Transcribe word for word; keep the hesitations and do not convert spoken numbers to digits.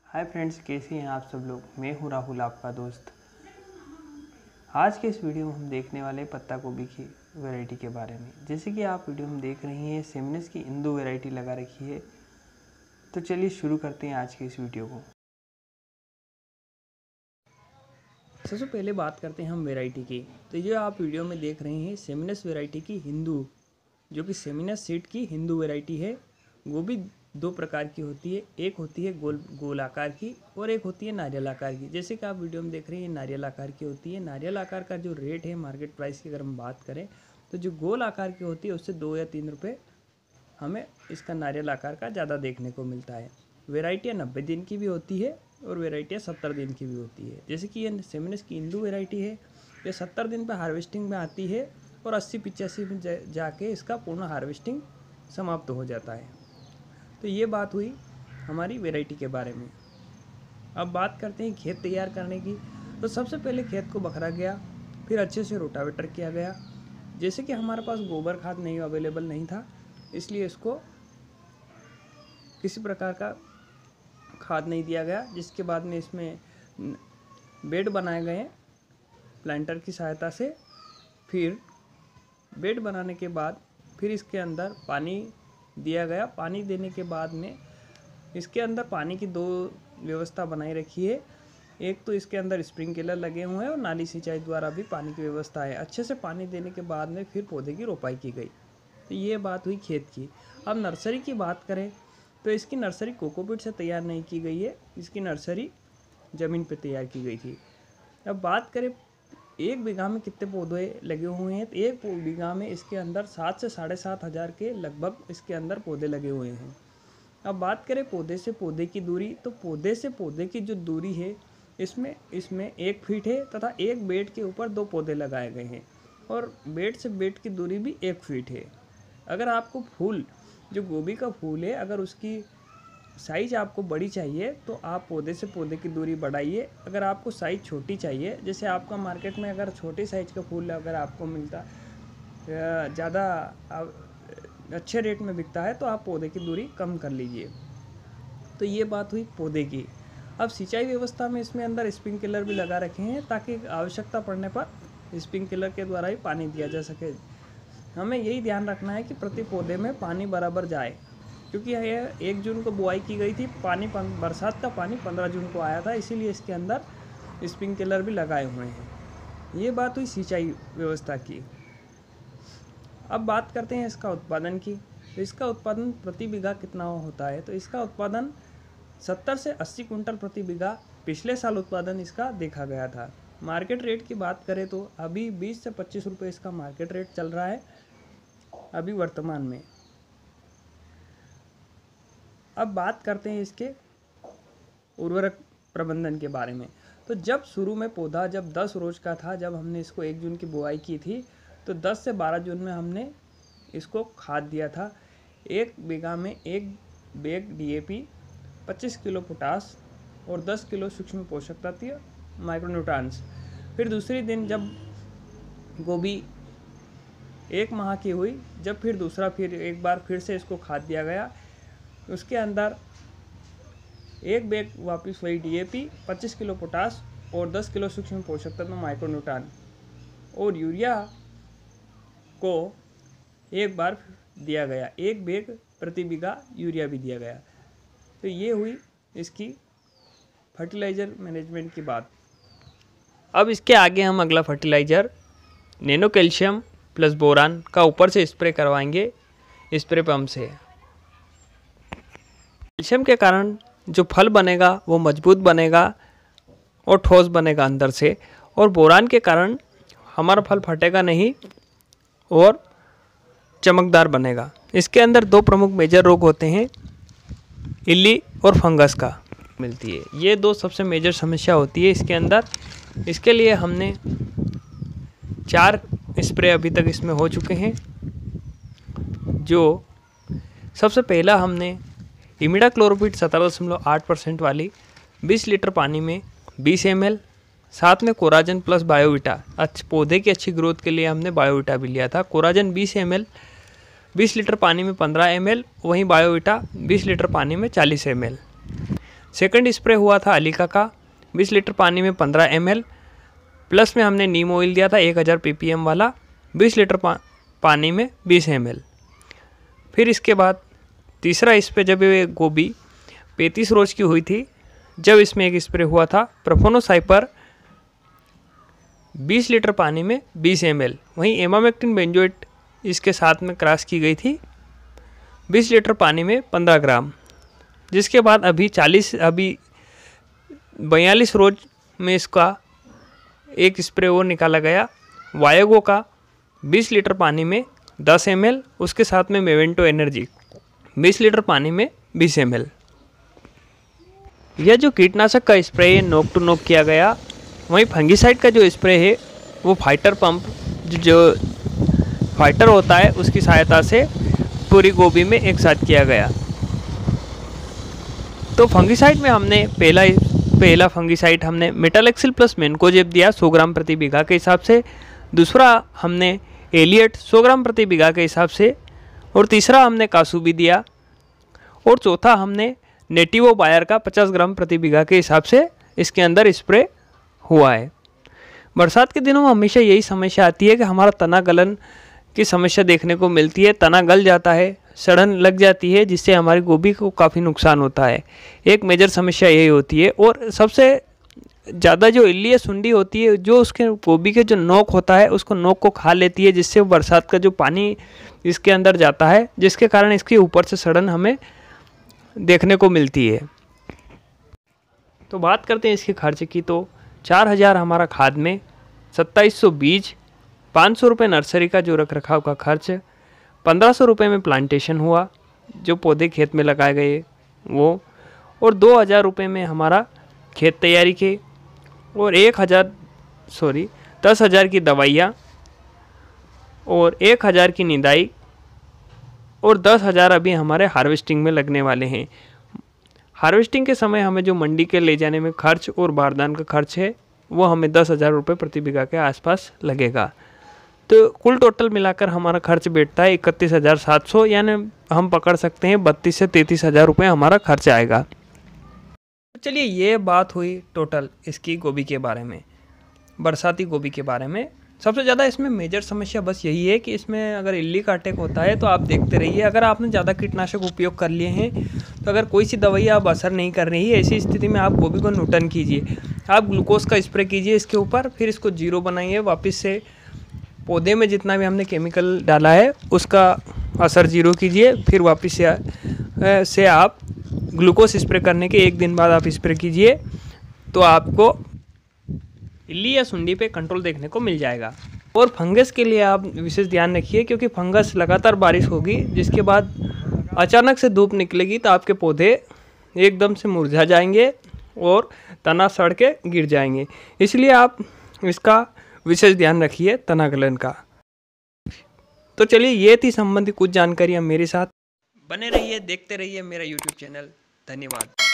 Hi friends, कैसे हैं आप सब लोग। मैं हूं राहुल, आपका दोस्त। आज के इस वीडियो में हम देखने वाले हैं पत्ता गोभी की वैरायटी के बारे में। जैसे कि आप वीडियो में देख रही हैं, सेमिनस की इंदु वैरायटी लगा रखी है। तो चलिए शुरू करते हैं आज के इस वीडियो को। सबसे पहले बात करते हैं हम वैरायटी की। तो ये आप वीडियो में देख रहे हैं सेमिनस वैरायटी की हिंदू, जो कि सेमिनस सीड की हिंदू वैरायटी है। गोभी दो प्रकार की होती है, एक होती है गोल गोल आकार की और एक होती है नारियल आकार की। जैसे कि आप वीडियो में देख रहे हैं, नारियल आकार की होती है। नारियल आकार का जो रेट है मार्केट प्राइस की अगर हम बात करें, तो जो गोल आकार की होती है उससे दो या तीन रुपये हमें इसका नारियल आकार का ज़्यादा देखने को मिलता है। वेराइटियाँ नब्बे दिन की भी होती है और वेराइटियाँ सत्तर दिन की भी होती है। जैसे कि ये सेमिनस की इंदु वेराइटी है, ये सत्तर दिन पर हार्वेस्टिंग में आती है और अस्सी पिचासी में जा, जाके इसका पूर्ण हार्वेस्टिंग समाप्त हो जाता है। तो ये बात हुई हमारी वैरायटी के बारे में। अब बात करते हैं खेत तैयार करने की। तो सबसे पहले खेत को बखरा गया, फिर अच्छे से रोटावेटर किया गया। जैसे कि हमारे पास गोबर खाद नहीं अवेलेबल नहीं था, इसलिए इसको किसी प्रकार का खाद नहीं दिया गया। जिसके बाद में इसमें बेड बनाए गए प्लांटर की सहायता से। फिर बेड बनाने के बाद फिर इसके अंदर पानी दिया गया। पानी देने के बाद में इसके अंदर पानी की दो व्यवस्था बनाई रखी है। एक तो इसके अंदर स्प्रिंकलर लगे हुए हैं और नाली सिंचाई द्वारा भी पानी की व्यवस्था है। अच्छे से पानी देने के बाद में फिर पौधे की रोपाई की गई। तो ये बात हुई खेत की। अब नर्सरी की बात करें तो इसकी नर्सरी कोकोपीट से तैयार नहीं की गई है, इसकी नर्सरी ज़मीन पर तैयार की गई थी। अब बात करें एक बीघा में कितने पौधे लगे हुए हैं, तो एक बीघा में इसके अंदर सात से साढ़े सात हज़ार के लगभग इसके अंदर पौधे लगे हुए हैं। अब बात करें पौधे से पौधे की दूरी, तो पौधे से पौधे की जो दूरी है इसमें इसमें एक फीट है तथा एक बेड के ऊपर दो पौधे लगाए गए हैं और बेड से बेड की दूरी भी एक फीट है। अगर आपको फूल, जो गोभी का फूल है, अगर उसकी साइज़ आपको बड़ी चाहिए तो आप पौधे से पौधे की दूरी बढ़ाइए। अगर आपको साइज़ छोटी चाहिए, जैसे आपका मार्केट में अगर छोटे साइज़ का फूल अगर आपको मिलता ज़्यादा अच्छे रेट में बिकता है, तो आप पौधे की दूरी कम कर लीजिए। तो ये बात हुई पौधे की। अब सिंचाई व्यवस्था में इसमें अंदर स्प्रिंकलर भी लगा रखे हैं ताकि आवश्यकता पड़ने पर स्प्रिंकलर के द्वारा ही पानी दिया जा सके। हमें यही ध्यान रखना है कि प्रति पौधे में पानी बराबर जाए, क्योंकि यह एक जून को बुआई की गई थी। पानी बरसात का पानी पंद्रह जून को आया था, इसीलिए इसके अंदर स्प्रिंकलर भी लगाए हुए हैं। ये बात हुई सिंचाई व्यवस्था की। अब बात करते हैं इसका उत्पादन की। तो इसका उत्पादन प्रति बीघा कितना होता है, तो इसका उत्पादन सत्तर से अस्सी कुंटल प्रति बीघा पिछले साल उत्पादन इसका देखा गया था। मार्केट रेट की बात करें तो अभी बीस से पच्चीस रुपये इसका मार्केट रेट चल रहा है अभी वर्तमान में। अब बात करते हैं इसके उर्वरक प्रबंधन के बारे में। तो जब शुरू में पौधा जब दस रोज का था, जब हमने इसको एक जून की बुआई की थी, तो दस से बारह जून में हमने इसको खाद दिया था। एक बीघा में एक बैग डीएपी, पच्चीस किलो पोटास और दस किलो सूक्ष्म पोषक तत्व माइक्रोन्यूट्रॉन्स। फिर दूसरे दिन जब गोभी एक माह की हुई, जब फिर दूसरा फिर एक बार फिर से इसको खाद दिया गया। उसके अंदर एक बैग वापस वही डीएपी, पच्चीस किलो पोटास और दस किलो सूक्ष्म पोषक तत्व माइक्रोन्यूट्रॉन और यूरिया को एक बार दिया गया। एक बैग प्रति बीघा यूरिया भी दिया गया। तो ये हुई इसकी फर्टिलाइज़र मैनेजमेंट की बात। अब इसके आगे हम अगला fertilizer nano calcium plus boron का ऊपर से स्प्रे करवाएंगे स्प्रे पंप से। कैल्शियम के कारण जो फल बनेगा वो मजबूत बनेगा और ठोस बनेगा अंदर से, और बोरान के कारण हमारा फल फटेगा नहीं और चमकदार बनेगा। इसके अंदर दो प्रमुख मेजर रोग होते हैं, इल्ली और फंगस का मिलती है। ये दो सबसे मेजर समस्या होती है इसके अंदर। इसके लिए हमने चार स्प्रे अभी तक इसमें हो चुके हैं। जो सबसे पहला हमने इमिडाक्लोरोपिड सत्रह दशमलव आठ परसेंट वाली बीस लीटर पानी में बीस एम एल, साथ में कोराजन प्लस बायोविटा, अच्छे पौधे की अच्छी ग्रोथ के लिए हमने बायोविटा भी लिया था। कोराजन बीस एम एल बीस लीटर पानी में पंद्रह एम एल, वहीं बायोविटा बीस लीटर पानी में चालीस एम एल। सेकंड स्प्रे हुआ था अलीका का बीस लीटर पानी में पंद्रह एम एल, प्लस में हमने नीम ऑयल दिया था एक हज़ार पी पी एम वाला बीस लीटर पा, पानी में बीस एम एल। फिर इसके बाद तीसरा स्प्रे जब ये गोभी पैंतीस रोज की हुई थी, जब इसमें एक स्प्रे हुआ था प्रोफोनोसाइपर बीस लीटर पानी में बीस एम एल। वहीं एमामेक्टिन बेंजोएट इसके साथ में क्रॉस की गई थी बीस लीटर पानी में पंद्रह ग्राम। जिसके बाद अभी चालीस अभी बयालीस रोज में इसका एक स्प्रे और निकाला गया वायगो का बीस लीटर पानी में दस एम एल, उसके साथ में मेवेंटो एनर्जी बीस लीटर पानी में बीस एम एल। यह जो कीटनाशक का स्प्रे है नोक टू नोक किया गया। वहीं फंगीसाइड का जो स्प्रे है वो फाइटर पंप जो फाइटर होता है उसकी सहायता से पूरी गोभी में एक साथ किया गया। तो फंगीसाइड में हमने पहला पहला फंगीसाइड हमने मेटालेक्सिल प्लस मेनकोजेब दिया सौ ग्राम प्रति बीघा के हिसाब से, दूसरा हमने एलियट सौ ग्राम प्रति बीघा के हिसाब से, और तीसरा हमने कासूबी दिया, और चौथा हमने नेटिवो बायर का पचास ग्राम प्रति बीघा के हिसाब से इसके अंदर स्प्रे हुआ है। बरसात के दिनों में हमेशा यही समस्या आती है कि हमारा तना गलन की समस्या देखने को मिलती है, तना गल जाता है, सड़न लग जाती है, जिससे हमारी गोभी को काफ़ी नुकसान होता है। एक मेजर समस्या यही होती है। और सबसे ज़्यादा जो इल्ली या सुंडी होती है, जो उसके गोभी के जो नोक होता है उसको नोक को खा लेती है, जिससे बरसात का जो पानी इसके अंदर जाता है, जिसके कारण इसके ऊपर से सड़न हमें देखने को मिलती है। तो बात करते हैं इसके खर्च की। तो चार हज़ार हमारा खाद में, सत्ताईस सौ बीज, पाँच सौ रुपये नर्सरी का जो रख रखाव का खर्च, पंद्रह सौ रुपये में प्लांटेशन हुआ जो पौधे खेत में लगाए गए वो, और दो हज़ार रुपये में हमारा खेत तैयारी के, और एक हज़ार सॉरी दस हज़ार की दवाइयाँ, और एक हज़ार की निदाई, और दस हज़ार अभी हमारे हार्वेस्टिंग में लगने वाले हैं। हार्वेस्टिंग के समय हमें जो मंडी के ले जाने में खर्च और बारदान का खर्च है वो हमें दस हज़ार रुपये प्रति बीघा के आसपास लगेगा। तो कुल टोटल मिलाकर हमारा खर्च बैठता है इकतीस हज़ार सात सौ, यानी हम पकड़ सकते हैं बत्तीस से तैंतीस हज़ार रुपये हमारा खर्च आएगा। चलिए ये बात हुई टोटल इसकी गोभी के बारे में, बरसाती गोभी के बारे में। सबसे ज़्यादा इसमें मेजर समस्या बस यही है कि इसमें अगर इल्ली का अटैक होता है तो आप देखते रहिए, अगर आपने ज़्यादा कीटनाशक उपयोग कर लिए हैं तो अगर कोई सी दवाई आप असर नहीं कर रही है, ऐसी स्थिति में आप गोभी को न्यूटन कीजिए, आप ग्लूकोज का स्प्रे कीजिए इसके ऊपर, फिर इसको जीरो बनाइए, वापस से पौधे में जितना भी हमने केमिकल डाला है उसका असर जीरो कीजिए, फिर वापस से, से आप ग्लूकोज स्प्रे करने के एक दिन बाद आप स्प्रे कीजिए, तो आपको इल्ली या सुंडी पे कंट्रोल देखने को मिल जाएगा। और फंगस के लिए आप विशेष ध्यान रखिए, क्योंकि फंगस लगातार बारिश होगी जिसके बाद अचानक से धूप निकलेगी तो आपके पौधे एकदम से मुरझा जाएंगे और तना सड़ के गिर जाएंगे। इसलिए आप इसका विशेष ध्यान रखिए तना गलन का। तो चलिए ये थी संबंधित कुछ जानकारियाँ मेरे साथ। बने रहिए, देखते रहिए मेरा यूट्यूब चैनल। धन्यवाद।